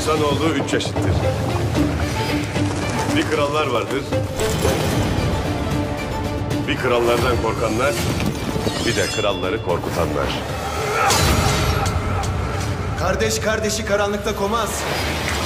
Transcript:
İnsanoğlu üç çeşittir. Bir krallar vardır. Bir krallardan korkanlar, bir de kralları korkutanlar. Kardeş kardeşi karanlıkta komaz.